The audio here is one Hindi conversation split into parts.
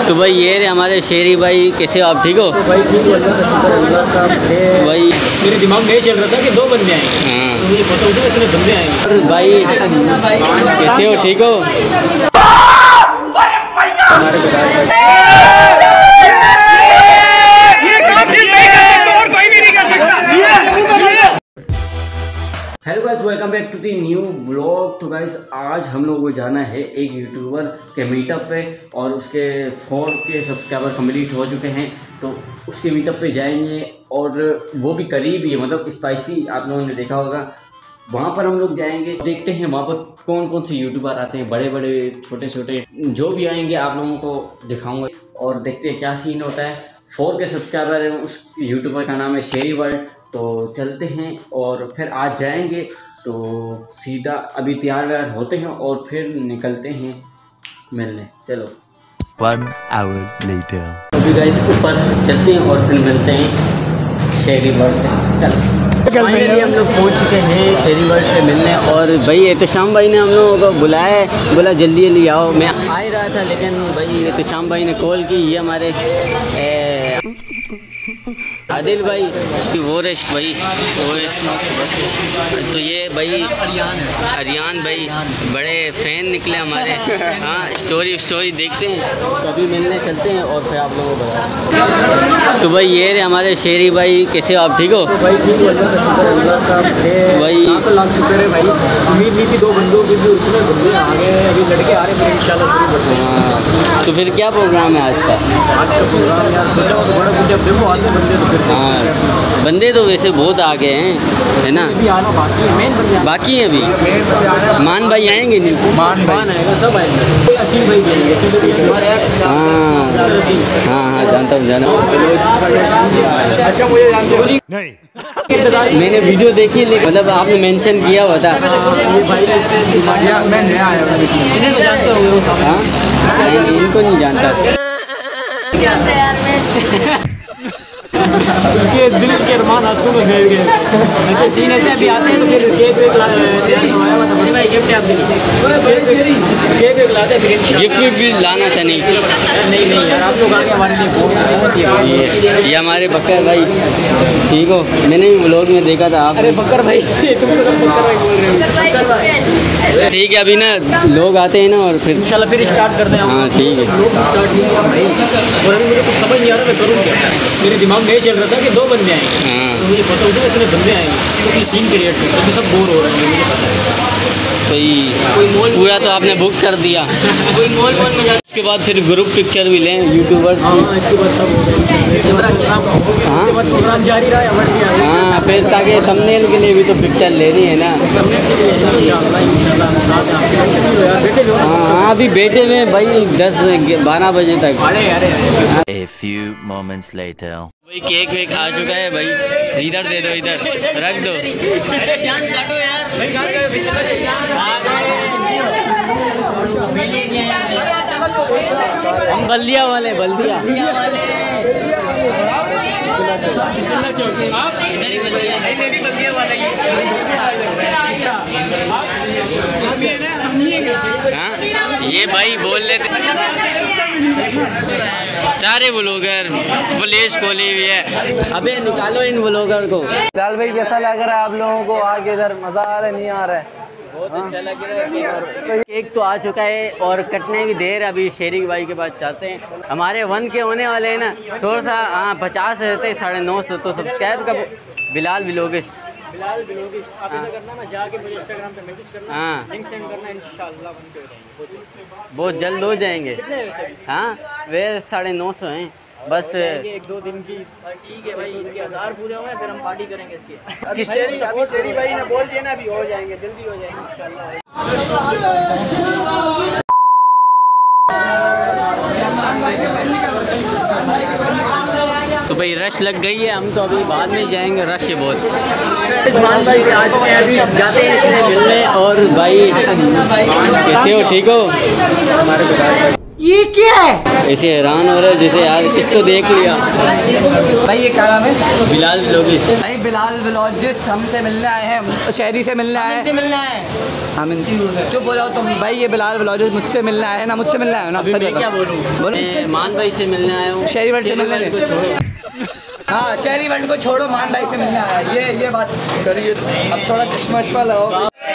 तो भाई ये रहे हमारे शेरी भाई, कैसे हो आप? ठीक हो भाई? ठीक है भाई। मेरे दिमाग में चल रहा था कि 2 बंदे आएंगे। हाँ तो मुझे पता होता इतने बंदे आएंगे। भाई, कैसे हो? ठीक हो? Hello guys, welcome back to the new vlog. तो गाइस आज हम लोगों को जाना है एक यूट्यूबर के मीटअप पे और उसके 4K सब्सक्राइबर कंप्लीट हो चुके हैं, तो उसके मीटअप पे जाएंगे और वो भी करीब ही है, मतलब स्पाइसी आप लोगों ने देखा होगा। वहाँ पर हम लोग जाएंगे, देखते हैं वहाँ पर कौन कौन से यूट्यूबर आते हैं, बड़े बड़े छोटे छोटे जो भी आएंगे आप लोगों को दिखाऊँगा और देखते हैं क्या सीन होता है। 4K सब्सक्राइबर है, उस यूट्यूबर का नाम है शेरी वर्ल्ड। तो चलते हैं और फिर आज जाएंगे, तो सीधा अभी तैयार व्यार होते हैं और फिर निकलते हैं मिलने। चलो 1 hour later। अभी गाइस ऊपर चलते हैं और फिर मिलते हैं शेरी वर्ल्ड से। चलो फाइनली हम लोग पहुंच चुके हैं शेरी वर्ल्ड से मिलने। और भाई एहतशाम भाई ने हम लोगों को बुलाया है, बोला जल्दी जल्दी आओ। मैं आ ही रहा था, लेकिन भाई एहतशाम भाई ने कॉल की। ये हमारे आदिल भाई, वो रेश भाई, तो ये भाई अरियान भाई बड़े फ़ैन निकले हमारे। हाँ, स्टोरी देखते हैं, तो अभी मिलने चलते हैं और फिर आप लोगों को बताएं। तो भाई ये रहे हमारे शेरी भाई, कैसे हो आप? ठीक हो भाई? ठीक है भाई। भाई उम्मीद नहीं थी 2 बंदों की भी, उतने बंदे आ गए, अभी लड़के आ रहे हैं, इंशाल्लाह शुरू करते हैं। तो फिर क्या प्रोग्राम है आज का? आज का प्रोग्राम यार सोचा तो बड़ा कुछ, अब देखो आते बंदे तो फिर हाँ, बंदे तो वैसे बहुत आ गए हैं, है ना? अभी आना बाकी है, मेन बंदे बाकी हैं अभी। मान भाई आएंगे नहीं? मान आएगा, सब आएंगे। असीम भाई भी आएंगे, असीम भाई हमारे हाँ, जानता हूँ जाना। अच्छा मुझे जानते हो नहीं। मैंने वीडियो देखी, लेकिन मतलब आपने मेंशन किया हुआ था। मैं नया आया हूँ, इन्हें तो जानते होंगे। हाँ, इनको नहीं जानता। उनके दिल के अरमान आंसू में फैल गए। अच्छा सीन ऐसे अभी आते हैं तो फिर केक वेक लाते गिफ्ट भी लाना था। नहीं यार, आप लोग आगे हमारे लिए ये हमारे बकर भाई, ठीक हो? मैंने भी व्लॉग में देखा था आप। अरे बकर भाई, तुम तो सब बकर भाई बोल रहे हो। ठीक है, अभी ना लोग आते हैं ना और फिर इंशाल्लाह फिर स्टार्ट करते हैं। हाँ ठीक है। और अभी मुझे कुछ समझ नहीं आ रहा मैं करूँ क्या। मेरे दिमाग में चल रहा था कि 2 बंदे आएंगे। हाँ तो मुझे पता होता इतने बंदे आएंगे, तो सीन क्रिएट करते अभी सब बोर हो रहे हैं, मुझे पता है। कोई पूरा तो आपने बुक कर दिया। कोई मॉल में जा, उसके बाद फिर ग्रुप पिक्चर भी लें यूट्यूबर। हाँ इसके बाद सब हो गए, इसके बाद प्रोग्राम जारी रहा है। हाँ, फिर ताकि थंबनेल के लिए भी तो पिक्चर लेनी है ना। हाँ, अभी बैठे हुए भाई 10-12 बजे तक। A few moments later। भाई केक वेक आ चुका है भाई, इधर दे दो, इधर रख दो। हम बल्दिया वाले हाँ, ये भाई बोल लेते सारे व्लॉगर, फ्लैश खोली हुई है। अबे निकालो इन व्लॉगर को। लाल भाई कैसा लग रहा है आप लोगों को आगे? इधर मज़ा आ रहा है नहीं आ रहा है? बहुत अच्छा लग रहा है। केक तो आ चुका है और कटने की देर, अभी शेरी भाई के पास जाते हैं। हमारे 1K होने वाले हैं ना, थोड़ा सा। हाँ 50 रहते हैं, 950। तो सब्सक्राइब का बिलाल व्लॉगिस्ट आप ऐसा करना ना, जाके मुझे इंस्टाग्राम पे मैसेज करना। हाँ, लिंक सेंड करना, इंशाल्लाह बनते हो जाएंगे, बहुत जल्द हो जाएंगे। हाँ वे 950 हैं बस। 1-2 दिन की ठीक है भाई, इसके 1000 पूरे होंगे फिर हम पार्टी करेंगे इसकी। अभी शेरी भाई ने बोल दिया ना, अभी हो जाएंगे, जल्दी हो जाएंगे इंशाल्लाह। तो भाई रश लग गई है, हम तो अभी बाद में जाएंगे, रश है बहुत। मान भाई आज मैं अभी जाते हैं इससे मिलने। और भाई कैसे हो? ठीक हो? ये क्या है? ऐसे हैरान हो रहे हैं जैसे यार किसको देख लिया। भाई ये क्या नाम है? बिलाल व्लॉगिस्ट। भाई बिलाल व्लॉगिस्ट हमसे मिलने आए हैं, शहरी से मिलने आए हैं। हम चुप हो जाओ तुम। भाई ये बिलाल व्लॉगिस्ट मुझसे मिलने आए हैं ना, मुझसे मिलने आए हो ना? मैं क्या बोलूँ, मैं मान भाई से मिलने आया हूँ। शहरी वर्ल्ड से मिलने आए। हाँ शहरी वर्ल्ड को छोड़ो, मान भाई से मिलने आया। ये बात करिए। अब थोड़ा चश्मा वश्मा लगाओ।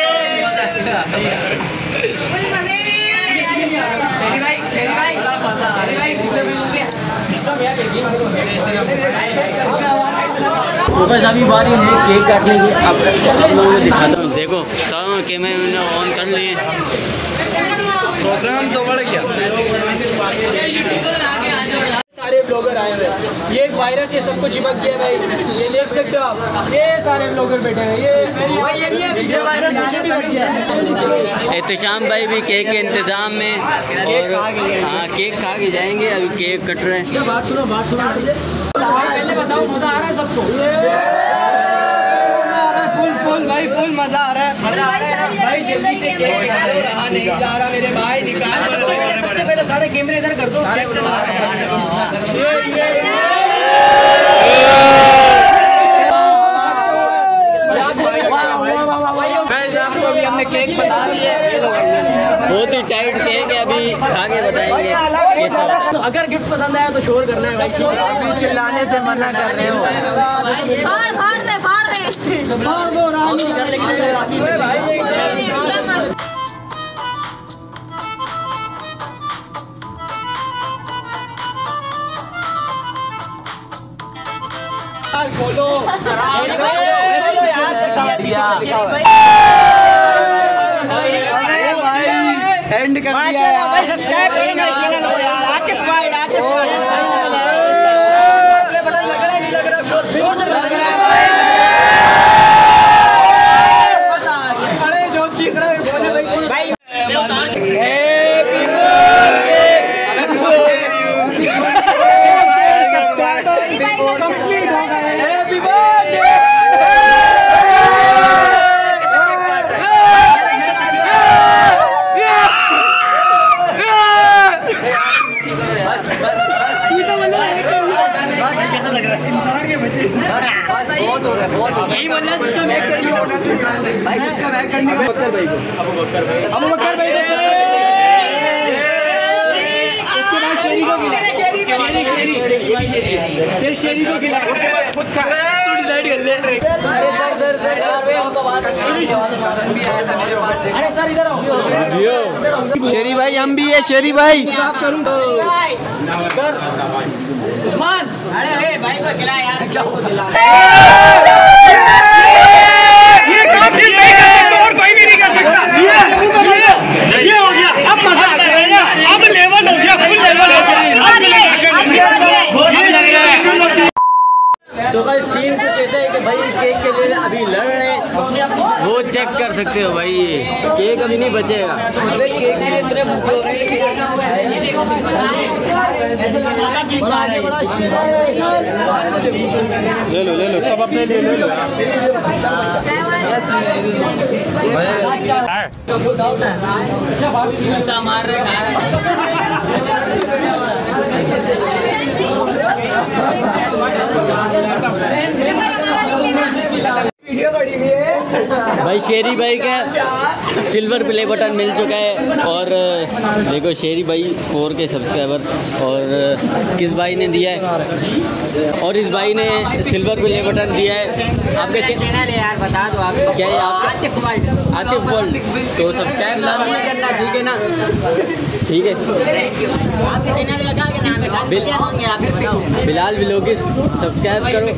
तो बस अभी बारी है केक काटने की। अब आप लोगों को दिखाता हूँ। देखो सारा कैमरा ऑन कर लिए। प्रोग्राम तो बढ़ गया। सारे ब्लॉगर आए हुए हैं। ये एक वायरस ये सबको चिपक गया भाई। ये देख सकते हो आप, ये सारे ब्लॉगर बैठे हैं। ये वायरस मुझे भी लग गया। एहतशाम भाई भी केक के इंतज़ाम में, और हाँ केक खा के जाएंगे। अभी केक कट रहे हैं। बात सुनो पहले बताओ, मजा आ रहा है सबको? फुल भाई फुल मजा आ रहा है। भाई जल्दी से केक रहा नहीं जा रहा मेरे भाई। निकाल सबसे पहले सारे कैमरे इधर कर दो। आपको अभी हमने केक बता दिया। बहुत ही टाइट केक है, अभी खा के बताएंगे। तो अगर गिफ्ट पसंद आया तो शोर करना है भाई। अभी चिल्लाने से मना कर रहे हो। खोलो एंड कर दिया भाई। सब्सक्राइब करो मेरे चैनल को यार। आतिफ भाई बटन लग रहा है, नहीं लग रहा? जोर से लग रहा है भाई। अरे जो चीख रहा है बोले भाई। कंप्लीट हो गए। Happy birthday. यही बोलना सिस्टम हैक करिए भाई। सिस्टम हैक करने को बकर भाई को अब बकर भाई उसके बाद शेरी को खिला। फिर शेरी को खिला। उसके बाद खुद खा। डिसाइड कर ले। अरे सर अरे सर इधर आओ। शेरी भाई हम भी है। शेरी भाई करूँ सर उस्मान। अरे भाई को खिला यार। क्या हो खिला? ये काम फिर नहीं कर सकता और कोई भी नहीं कर सकता। ये हो गया। अब मजा आता है ना। अब लेवल हो गया, फुल लेवल हो गया। तो भाई सीन कुछ ऐसा है कि भाई केक के लिए अभी लड़ रहे हैं। वो चेक कर सकते हो भाई, केक अभी नहीं बचेगा। अबे केक के लिए इतने भूखे हो रहे हैं। ले लो सब अपने लिए ले लो। अच्छा मार रहे भाई शेरी भाई का सिल्वर प्ले बटन मिल चुका है। और देखो शेरी भाई 4K सब्सक्राइबर, और किस भाई ने दिया है, और इस भाई ने सिल्वर प्ले बटन दिया है। आपके चैनल है यार, बता दो आप क्या है? आपका आतिफ वर्ल्ड। तो सब्सक्राइब ना करना, ठीक है ना? ठीक है। आपके चैनल लगा के नाम है बिलाल व्लॉगिस्ट, सब्सक्राइब करो।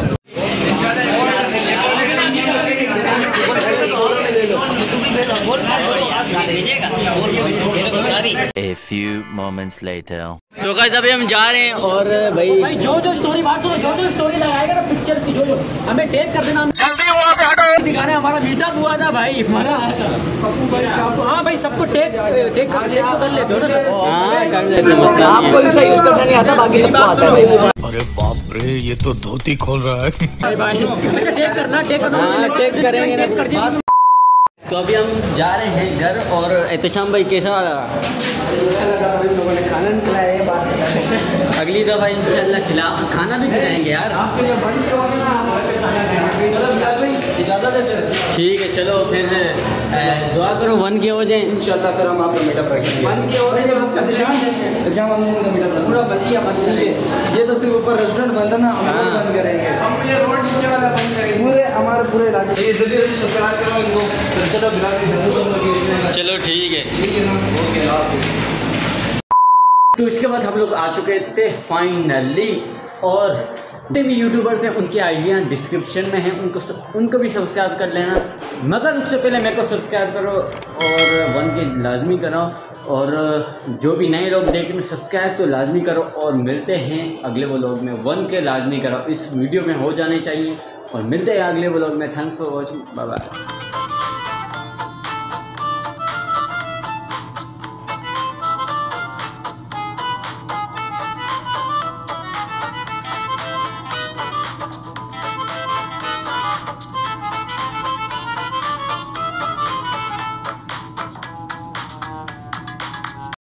A few moments later. तो गाइस अभी हम जा रहे हैं, और भाई जो स्टोरी बात सुनो, जो स्टोरी लगाएगा ना पिक्चर्स की, जो हमें टैग कर देना। दिखाने हमारा मीटअप हुआ था भाई हमारा। हाँ भाई सबको टैग तो कर लेते हो ना सब। हाँ कर लेते हैं। आपको इसे यूज करना नहीं आता, बाकी सबको आता है भाई। अरे बाप रे, ये तो धोती खोल रहा है। टैग करना, टैग करना। हाँ टैग करेंगे ना। तो अभी हम जा रहे हैं घर। और एहतशाम भाई कैसा लगा? अच्छा लगा, लोगों ने खाना खिलाया। अगली दफ़ा इंशाल्लाह खाना भी खिलाएंगे यार। इजाज़त है फिर। ठीक है चलो फिर दुआ करो 1 के हो जाए इंशाल्लाह, फिर हम आपका मीटअप रखेंगे। 1 के हो जाए हम उनका मीटअप पूरा बंदिया बंदी है। ये तो सिर्फ ऊपर रेस्टोरेंट बंद है ना, हम बंद करेंगे। हम ये रोड नीचे वाला बंद करेंगे पूरे हमारे पूरे इलाके। ये जल्दी जल्दी सब्सक्राइब करो इनको। चलो बिला चलो ठीक है ना, ओके। तो इसके बाद हम लोग आ चुके थे फाइनली, और जितने भी यूट्यूबर थे उनकी आइडिया डिस्क्रिप्शन में है, उनको भी सब्सक्राइब कर लेना। मगर उससे पहले मेरे को सब्सक्राइब करो और 1 के लाजमी कराओ, और जो भी नए लोग देख रहे हैं सब्सक्राइब तो लाजमी करो। और मिलते हैं अगले व्लॉग में। 1 के लाजमी कराओ, इस वीडियो में हो जाने चाहिए। और मिलते हैं अगले व्लॉग में। Thanks for watching, bye bye.